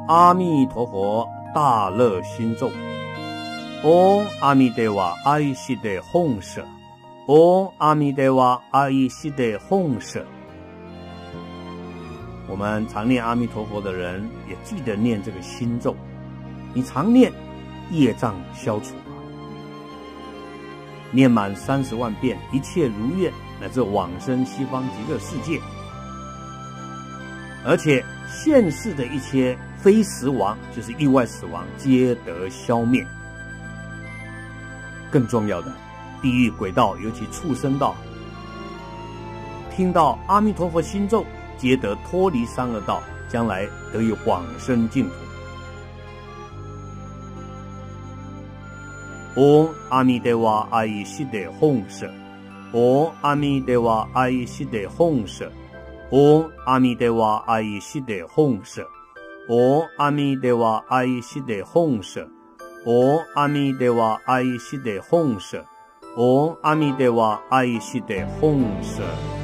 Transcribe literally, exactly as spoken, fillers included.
阿弥陀佛大乐心咒。唵阿弥陀佛阿依悉地吽舍。唵阿弥陀佛阿依悉地吽舍。我们常念阿弥陀佛的人，也记得念这个心咒。你常念，业障消除啊！念满三十万遍，一切如愿，乃至往生西方极乐世界。而且现世的一切非死亡，就是意外死亡，皆得消灭。更重要的，地狱鬼道，尤其畜生道，听到阿弥陀佛心咒，皆得脱离三恶道，将来得以往生净土。唵阿弥陀佛阿依悉地吽舍。唵阿弥陀佛阿依悉地吽舍。唵阿弥陀佛阿依悉地吽舍。唵阿弥陀佛阿依悉地吽舍。唵阿弥陀佛阿依悉地吽舍。唵阿弥陀佛阿依悉地吽舍。